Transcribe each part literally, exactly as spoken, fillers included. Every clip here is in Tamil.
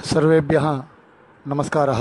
सर्वेभ्यः नमस्कारः।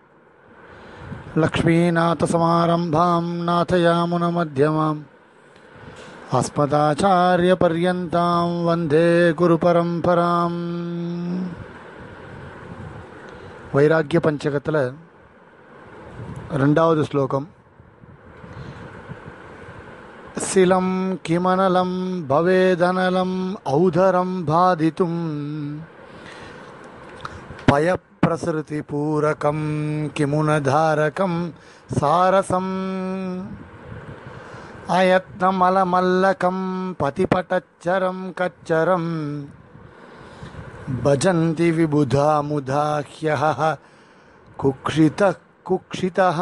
लक्ष्मीनाथसमारम्भां नाथयामुनमध्यमाम् अस्मदाचार्यपर्यन्तां वन्दे गुरुपरम्पराम्। वैराग्य पंचकत्तल ரெண்டாவது ஸ்லோகம். சிலம் கிமனலம் பவேதனலம் ஔதரம் பாதித்தும் பயப்பிரசிருதி பூரகம் கிமுனதாரகம் சாரசம் அயத்னமலமல்லகம் பதிபட்டச்சரம் கச்சரம் பஜந்தி விபுதா முதாஹ்யஹ குக்ஷித குக்ஷிதஹ.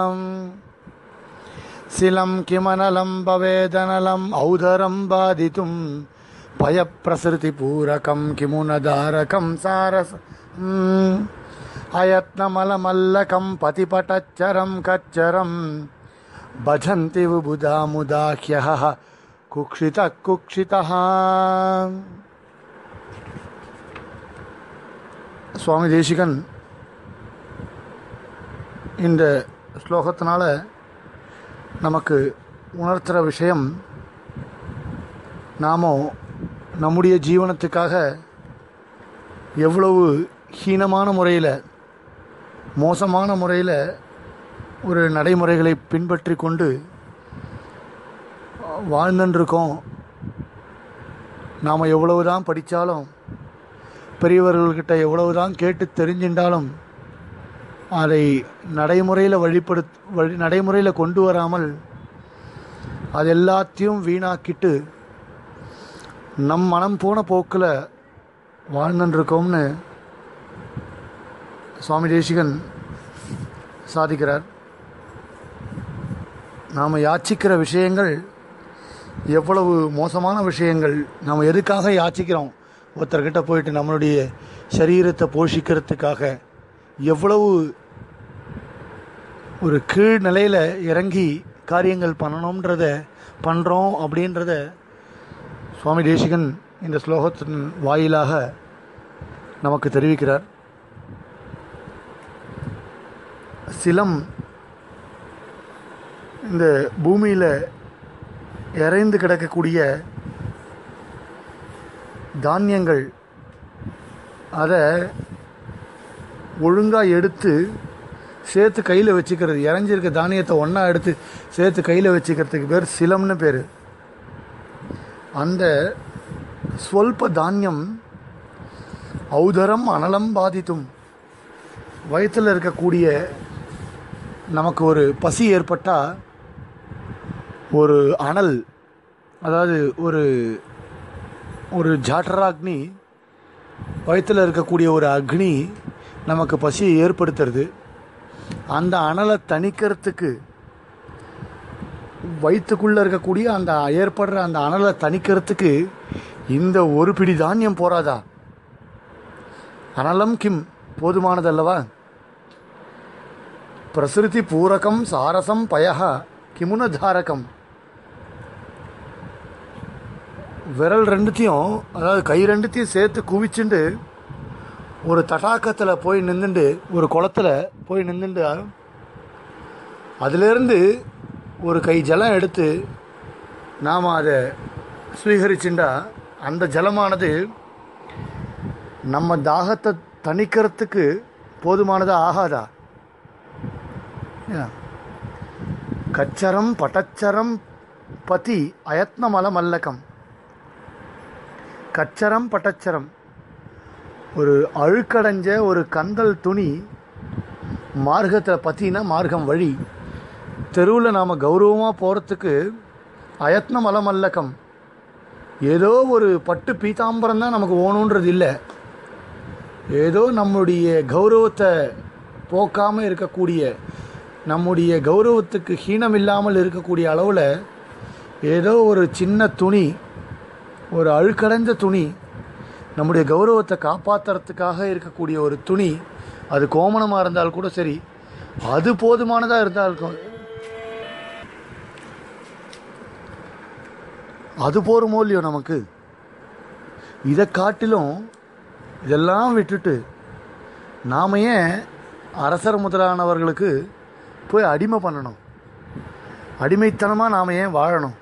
சிலம் கிமனலம் பவேதனலம் ஔதரம் பாதித்தும் பயப்பிரசிருதி பூரகம் கிமுனதாரகம் சாரசம் அயத்னமலமல்லகம் பதிபட்டச்சரம் கச்சரம் பஜந்தி விபுதா முதாஹ்யஹ குக்ஷித குக்ஷிதஹ. சுவாமி தேசிகன் இந்த ஸ்லோகத்தினால நமக்கு உணர்த்துகிற விஷயம், நாம் நம்முடைய ஜீவனத்துக்காக எவ்வளவு ஹீனமான முறையில், மோசமான முறையில் ஒரு நடைமுறைகளை பின்பற்றி கொண்டு வாழ்ந்துருக்கோம். நாம் எவ்வளவு தான் படித்தாலும், பெரியவர்கள்கிட்ட எவ்வளவு தான் கேட்டு தெரிஞ்சின்றாலும் அதை நடைமுறையில் வழிபடு வழி நடைமுறையில் கொண்டு வராமல் அது எல்லாத்தையும் வீணாக்கிட்டு நம் மனம் போன போக்கில் வாழ்ந்துருக்கோம்னு சுவாமி தேசிகன் சாதிக்கிறார். நாம் யாச்சிக்கிற விஷயங்கள் எவ்வளவு மோசமான விஷயங்கள். நாம் எதுக்காக யாச்சிக்கிறோம்? ஒருத்தர்கிட்ட போயிட்டு நம்மளுடைய சரீரத்தை போஷிக்கிறதுக்காக எவ்வளவு ஒரு கீழ் நிலையில் இறங்கி காரியங்கள் பண்ணணுன்றத பண்ணுறோம் அப்படின்றத சுவாமி தேசிகன் இந்த ஸ்லோகத்தின் வாயிலாக நமக்கு தெரிவிக்கிறார். சிலம் இந்த பூமியில் இறைந்து கிடக்கக்கூடிய தானியங்கள், அதை ஒழுங்காக எடுத்து சேர்த்து கையில் வச்சுக்கிறது, இறைஞ்சிருக்க தானியத்தை ஒன்றா எடுத்து சேர்த்து கையில் வச்சுக்கிறதுக்கு பேர் சிலம்னு பேர். அந்த ஸ்வல்ப தானியம் ஔதரம் அனலம் பாதித்தும், வயிற்றில் இருக்கக்கூடிய நமக்கு ஒரு பசி ஏற்பட்டால் ஒரு அனல், அதாவது ஒரு ஒரு ஜாட்டராக்னி, வயிற்றில் இருக்கக்கூடிய ஒரு அக்னி நமக்கு பசியை ஏற்படுத்துறது. அந்த அனலை தணிக்கிறதுக்கு, வயிற்றுக்குள்ளே இருக்கக்கூடிய அந்த ஏற்படுற அந்த அனலை தணிக்கிறதுக்கு இந்த ஒரு பிடி தானியம் போராதா? அனலம் கிம் போதுமானதல்லவா? பிரசிருதி பூரகம் சாரசம் பயஹ கிமுனதாரகம். விரல் ரெண்டுத்தையும், அதாவது கை ரெண்டுத்தையும் சேர்த்து குவிச்சுண்டு ஒரு தடாக்கத்தில் போய் நின்றுண்டு, ஒரு குளத்தில் போய் நின்றுண்டு அதிலேருந்து ஒரு கை ஜலம் எடுத்து நாம் அதை ஸ்வீகரிச்சுண்டா அந்த ஜலமானது நம்ம தாகத்தை தணிக்கிறதுக்கு போதுமானதாக ஆகாதா? கச்சரம் பட்டச்சரம் பதி அயத்னமல மல்லகம். கச்சரம் பட்டச்சரம், ஒரு அழுக்கடைஞ்ச ஒரு கந்தல் துணி மார்க்கத்தில், பற்றினா மார்க்கம் வழி, தெருவில் நாம் கௌரவமாக போகிறதுக்கு அயத்னம் அலமல்லக்கம், ஏதோ ஒரு பட்டு பீதாம்பரம் தான் நமக்கு ஓணுன்றது இல்லை. ஏதோ நம்முடைய கௌரவத்தை போக்காமல் இருக்கக்கூடிய, நம்முடைய கௌரவத்துக்கு ஹீனம் இல்லாமல் இருக்கக்கூடிய அளவில் ஏதோ ஒரு சின்ன துணி, ஒரு அழுக்கடைஞ்ச துணி, நம்முடைய கௌரவத்தை காப்பாற்றுறதுக்காக இருக்கக்கூடிய ஒரு துணி, அது கோமணமாக இருந்தால் கூட சரி, அது போதுமானதாக இருந்தால் இருக்கும். அது போருமோ இல்லையோ நமக்கு. இதை காட்டிலும் இதெல்லாம் விட்டுட்டு நாம் ஏன் அரசர் முதலானவர்களுக்கு போய் அடிமை பண்ணணும்? அடிமைத்தனமாக நாம் ஏன் வாழணும்?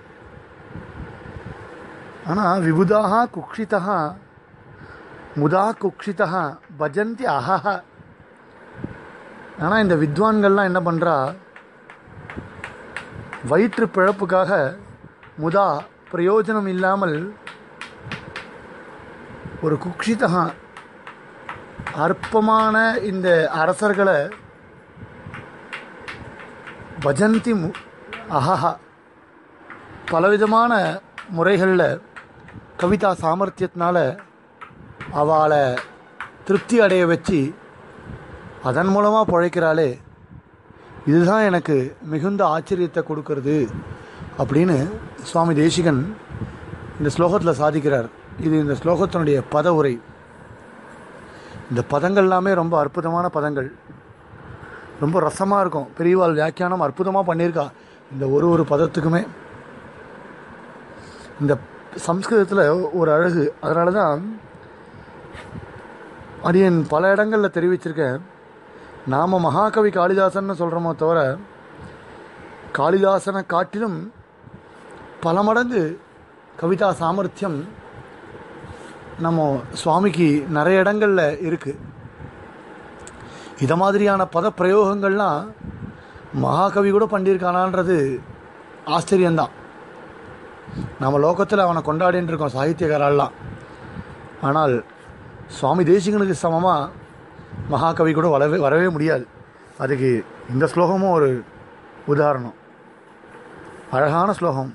ஆனால் விபுதாக குக்ஷிதா முதா குக்ஷிதா பஜந்தி அஹஹ. ஆனால் இந்த வித்வான்கள்லாம் என்ன பண்ணுறா, வயிற்று பிழப்புக்காக முதா பிரயோஜனம் இல்லாமல் ஒரு குக்ஷிதா அற்பமான இந்த அரசர்களை பஜந்தி மு அஹஹா பலவிதமான முறைகளில் கவிதா சாமர்த்தியத்தினால அவளை திருப்தி அடைய வச்சு அதன் மூலமாக பிழைக்கிறாளே, இதுதான் எனக்கு மிகுந்த ஆச்சரியத்தை கொடுக்கறது அப்படின்னு சுவாமி தேசிகன் இந்த ஸ்லோகத்தில் சாதிக்கிறார். இது இந்த ஸ்லோகத்தினுடைய பத உரை. இந்த பதங்கள் எல்லாமே ரொம்ப அற்புதமான பதங்கள், ரொம்ப ரசமாக இருக்கும். பெரியவாள் வியாக்கியானம் அற்புதமாக பண்ணியிருக்கா இந்த ஒரு ஒரு பதத்துக்குமே. இந்த சம்ஸ்கிருதத்தில் ஒரு அழகு, அதனால தான் அடியன் பல இடங்களில் தெரிவிச்சிருக்கேன். நாம் மகாகவி காளிதாசன்னு சொல்கிறோமோ தவிர காளிதாசனை காட்டிலும் பல மடங்கு கவிதா சாமர்த்தியம் நம்ம சுவாமிக்கு நிறைய இடங்களில் இருக்குது. இதை மாதிரியான பத பிரயோகங்கள்லாம் மகாகவி கூட பண்ணியிருக்கானான்றது ஆச்சரியந்தான். நம்ம லோகத்தில் அவனை கொண்டாடின்னு இருக்கோம் சாகித்யகாரெல்லாம். ஆனால் சுவாமி தேசிகனுக்கு சமமாக மகாகவி கூட வரவே வரவே முடியாது. அதுக்கு இந்த ஸ்லோகமும் ஒரு உதாரணம். அழகான ஸ்லோகம்.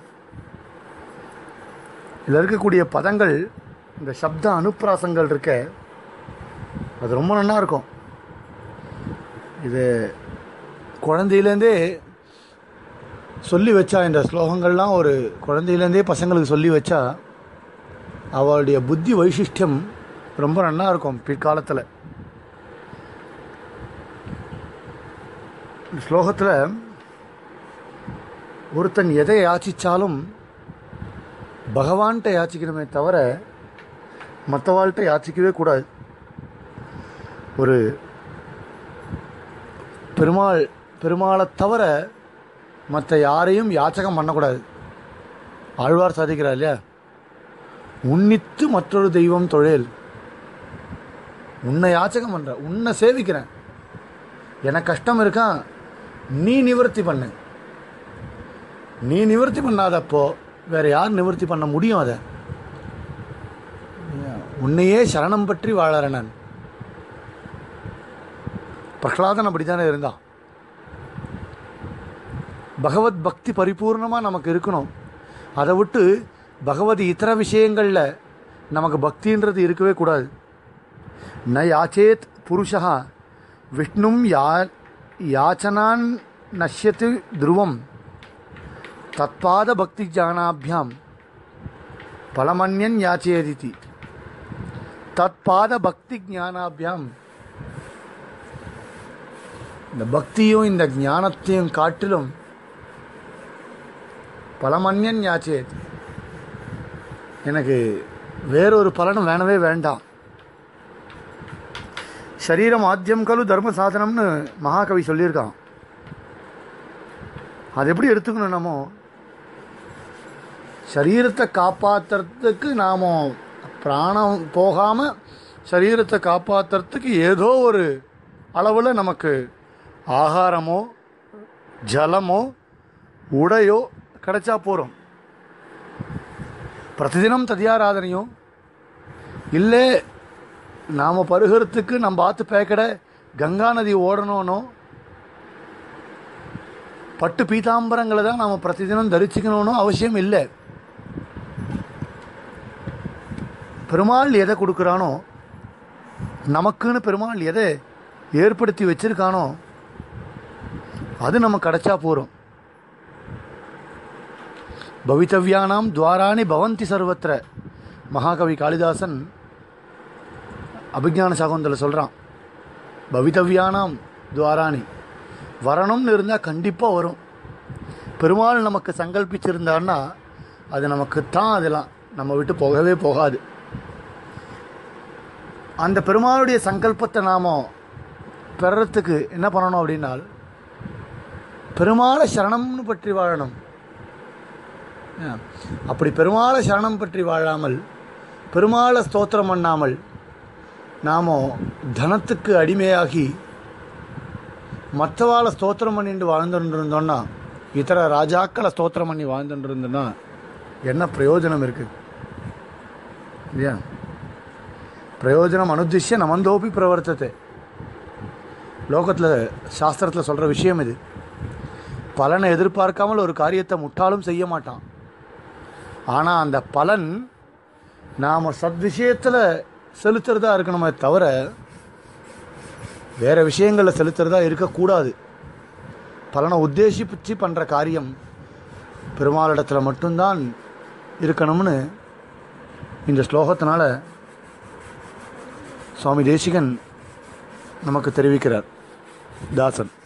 இதில் இருக்கக்கூடிய பதங்கள், இந்த சப்த அனுப்பிராசங்கள் இருக்க, அது ரொம்ப நல்லா இருக்கும். இது குழந்தையிலேருந்தே சொல்லி வச்சா, இந்த ஸ்லோகங்கள்லாம் ஒரு குழந்தையிலேருந்தே பசங்களுக்கு சொல்லி வச்சா அவளுடைய புத்தி வைசிஷ்டியம் ரொம்ப நல்லா இருக்கும் பிற்காலத்தில். ஸ்லோகத்தில் ஒருத்தன் எதை யாச்சிச்சாலும் பகவான்கிட்ட யாச்சிக்கணுமே தவிர மற்றவாள்கிட்ட யாச்சிக்கவே கூடாது. ஒரு பெருமாள் பெருமாளை தவிர மற்ற யாரையும் யாச்சகம் பண்ணக்கூடாது. ஆழ்வார் சாதிக்கிறார் இல்லையா, உன்னித்து மற்றொரு தெய்வம் தொழில். உன்னை யாச்சகம் பண்ணுற, உன்னை சேவிக்கிறேன், எனக்கு கஷ்டம் இருக்கான், நீ நிவர்த்தி பண்ணு. நீ நிவர்த்தி பண்ணாதப்போ வேறு யார் நிவர்த்தி பண்ண முடியும்? அதை உன்னையே சரணம் பற்றி வாழறேன் நான். பிரகலாதன் அப்படி தானே இருந்தான். பகவத் பக்தி பரிபூர்ணமாக நமக்கு இருக்கணும். அதை விட்டு பகவத் இதர விஷயங்களில் நமக்கு பக்தின்றது இருக்கவே கூடாது. ந யாச்சேத் புருஷா விஷ்ணும் யா யாச்சனான் நஷ்யத்து துருவம் தத்பாத பக்தி ஜானாபியாம் பலமன்யன் யாச்சேதிதி. தத்பாத பக்தி ஞானாபியாம், இந்த பக்தியும் இந்த ஞானத்தையும் காட்டிலும் பலமன்யன் யாச்சேத், எனக்கு வேறொரு பலனும் வேணவே வேண்டாம். சரீரம் ஆத்தியம் கலு தர்ம சாதனம்னு மகாகவி சொல்லியிருக்கான். அது எப்படி எடுத்துக்கணும்? நம்ம சரீரத்தை காப்பாற்றுறதுக்கு, நாம் பிராணம் போகாமல் சரீரத்தை காப்பாற்றுறதுக்கு ஏதோ ஒரு அளவில் நமக்கு ஆகாரமோ ஜலமோ உடையோ கிடைச்சா போகிறோம். பிரதிதினம் ததியாராதனையும் இல்லை, நாம் பருகிறதுக்கு நம்ம ஆற்று பேக்கடை கங்கா நதி ஓடணும்னோ பட்டு பீதாம்பரங்களை தான் நாம் பிரதிதினம் தரிசிக்கணும்னோ அவசியம் இல்லை. பெருமாள் எதை கொடுக்குறானோ, நமக்குன்னு பெருமாள் எதை ஏற்படுத்தி வச்சிருக்கானோ அது நமக்கு கிடைச்சா போகிறோம். பவித்தவ்யானாம் துவாராணி பவந்தி சர்வத்திர. மகாகவி காளிதாசன் அபிஞான சாகுந்தல சொல்கிறான், பவித்தவ்யானாம் துவாராணி, வரணும்னு இருந்தால் கண்டிப்பாக வரும். பெருமாள் நமக்கு சங்கல்பிச்சிருந்தார்னா அது நமக்கு தான், அதெல்லாம் நம்ம விட்டு போகவே போகாது. அந்த பெருமாளுடைய சங்கல்பத்தை நாம் பெறத்துக்கு என்ன பண்ணணும் அப்படின்னால் பெருமாளை சரணம்னு பற்றி வாழணும். அப்படி பெருமாளை சரணம் பற்றி வாழாமல் பெருமாளை ஸ்தோத்திரம் பண்ணாமல் நாம் தனத்துக்கு அடிமையாகி மற்றவாளை ஸ்தோத்திரம் பண்ணிட்டு வாழ்ந்துட்டு இருந்தோன்னா, இதர ராஜாக்களை ஸ்தோத்திரம் பண்ணி வாழ்ந்துட்டு இருந்தோன்னா என்ன பிரயோஜனம் இருக்குது இல்லையா? பிரயோஜனம் அனுதிஷ்ய நமந்தோப்பி பிரவர்த்தத்தை. லோகத்தில் சாஸ்திரத்தில் சொல்கிற விஷயம் இது. பலனை எதிர்பார்க்காமல் ஒரு காரியத்தை முட்டாலும் செய்ய மாட்டான். ஆனால் அந்த பலன் நாம் சத்விஷயத்தில் செலுத்துறதா இருக்கணுமே தவிர வேறு விஷயங்களில் செலுத்துறதா இருக்கக்கூடாது. பலனை உத்தேசிச்சு பண்ணுற காரியம் பெருமாளிடத்தில் மட்டும்தான் இருக்கணும்னு இந்த ஸ்லோகத்தினால் சுவாமி தேசிகன் நமக்கு தெரிவிக்கிறார். தாசன்.